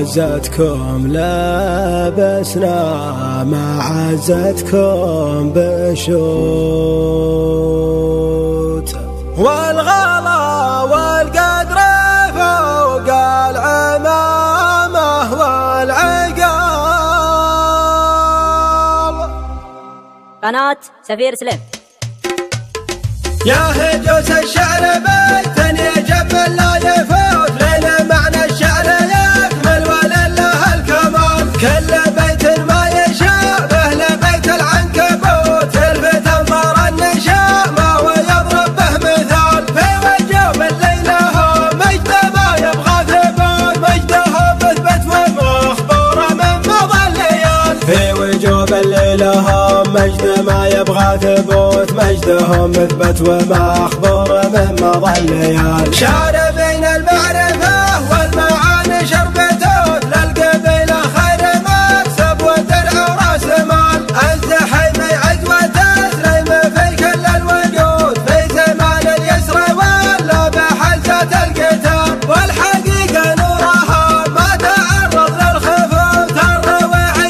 عزتكم لبسنا معزتكم بشوت، والغلا والقدر فوق العمامة والعقال. قناة سفير سليم. يا هجوس الشعر بيت يجب لا يفوت، لين معنى الشعر يكمل ولله الكمال. كل بيت ما يشابه لبيت العنكبوت، يلفت انظار النشامة ويضرب به مثال. في وجوب الليلة مجد ما يبغى ثبوت، مجده مثبت ومخبور من مضى الليال. في وجوب الليلة مجد ما يبغى ثبوت، مجدهم مثبت ومخبور من مضى الليال. شعر بين المعرفة والمعاني شربتوت، للقبيلة خير مكسب والدرع وراس مال. الزحيم عدوة تسليم في كل الوجود، في زمان اليسر ولا بحزة القتال. والحقيقة نورها ما تعرض للخفوت، الرويعي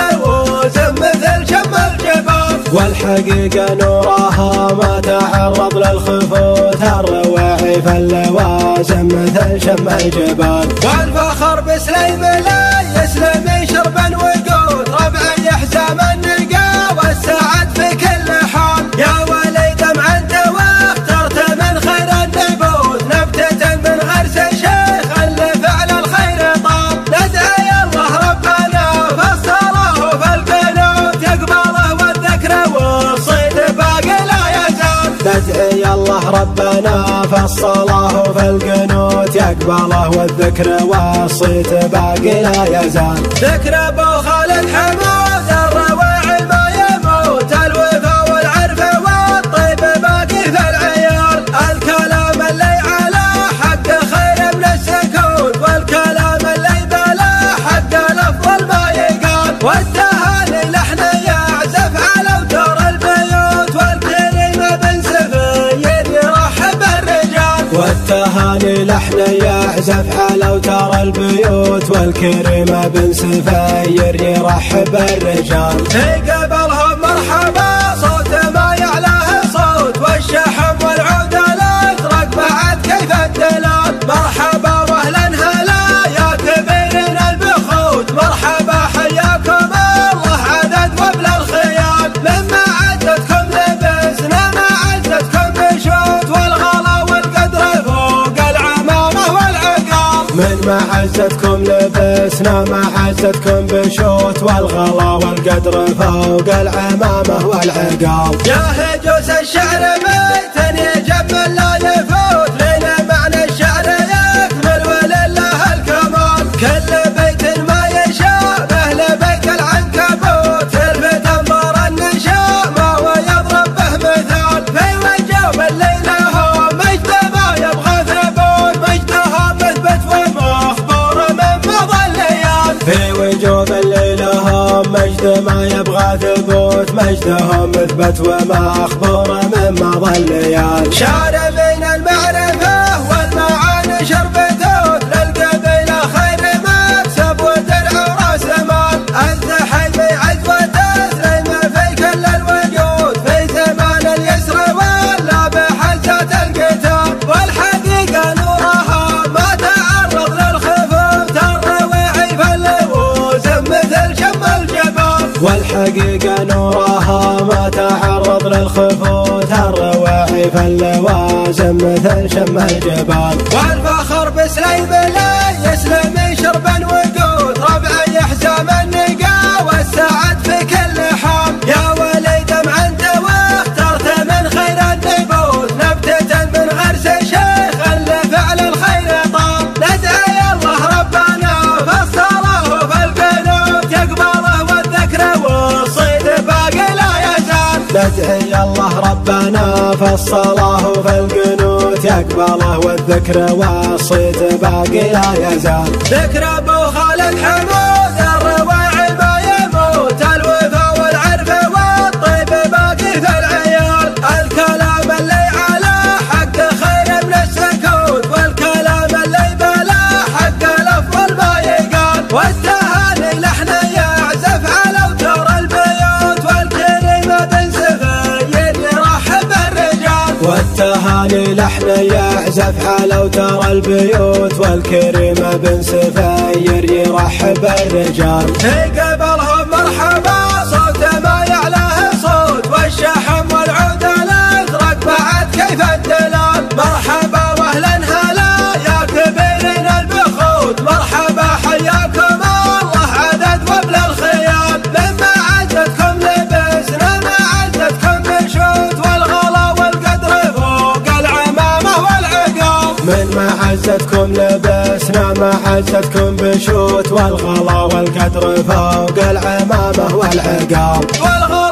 فاللوزم مثل شم الجبال. والحقيقة نورها ما تعرض للخفوت، الرواعي فاللوازم مثل شم الجبال. والفخر بسليم لا يسلم شربا وقود، ربع يحزم النقا والسعد في كل حال. يا ولي دمع انت واخترت من خير النبوت، نبتة من غرس شيخ اللي فعل الخير طال. ندعي الله ربنا فالصلاة فالقنوت، يقبله والذكر والصيد باقي لا يزال. ندعي الله ربنا فالصلاة فالقنوت، يقبله والذكر والصيت باقي لا يزال. ذكر ابو خالد حمود الرواعي ما يموت، الوفا والعرف والطيب باقي في العيال. الكلام اللي على حق خير من السكوت، والكلام اللي بلا حق الافضل ما يقال. والتهاني لحن يعزف على اوتار البيوت، والكريم بن سفير يرحب الرجال. والتهاني لحن يعزف على اوتار البيوت، والكريم بن سفير يرحب الرجال. في قبلهم مرحبا صوت ما يعلاه صوت، والشحم والعود الازرق بعد كيف الدلال. مرحبا واهلا هلا يا كبيرين البخوت، مرحبا حياكم الله عدد وبلا الخيال. مما عزتكم لبسنا معزتكم بشوت، والغلا والقدر فوق العمامة والعقال. من معزتكم لبسنا معزتكم بشوت، والغلا والقدر فوق العمامة والعقال. يا هجوس الشعر بيت يجب لا يفوت، لين معنى الشعر يكمل ولله الكمال. كل بيت ما يشابه لبيت العنكبوت، يلفت انظار النشامة ويضرب به مثال. في وجوب الليلة مجد ما يبغى ثبوت، مجدها مثبت ومخبور من مضى الليال. في وجوب الليلة مجد ما يبغى ثبوت، مجدهم مثبت ومخبور من مضى الليال. شعر بين المعرفة والمعاني شربتوت، للقبيلة خير مكسب والدرع وراس مال. الزحيم عدوة تسليم في كل الوجود، في زمان اليسر ولا بحزة القتال. والحقيقة نورها ما تعرض للخفوت، الرويعي فاللوزم مثل شم الجبال. والحقيقة نورها ما تعرض للخفوت، الرواعي فاللوازم مثل شم الجبال. والفخر بسليم لا يسلم شربا وقود، ربع يحزم النقا والسعد في كل حال. يا ولي دمع انت واخترت من خير النبوت، نبتة من غرس شيخ اللي فعل الخير طال. ندعي الله ربنا فالصلاة فالقنوت، يقبله والذكر والصيد باقي لا يزال. ندعي الله ربنا فالصلاة فالقنوت، يقبله والذكر والصيت باقي لا يزال. ذكر ابو خالد حمود الرواعي ما يموت، الوفا والعرف والطيب باقي في العيال. الكلام اللي على حق خير من السكوت، والكلام اللي بلا حق الافضل ما يقال. والغالي لحن يعزف حلو ترى البيوت، والكريم بن سفير يرحب الرجال. قبلهم مرحبا صوت ما يعلاه صوت، والشحم والعود الازرق بعد كيف الدلال. مرحبا واهلا هلا يا كبيرين البخوت، مرحبا حياكم الله عدد وبلا الخيال. مما عزتكم لبسنا ما عزتكم بشوت، والغلا والقدر فوق العمامة والعقال. من معزتكم لبسنا ما عزتكم بشوت، والغلا والقدر فوق العمامة والعقال.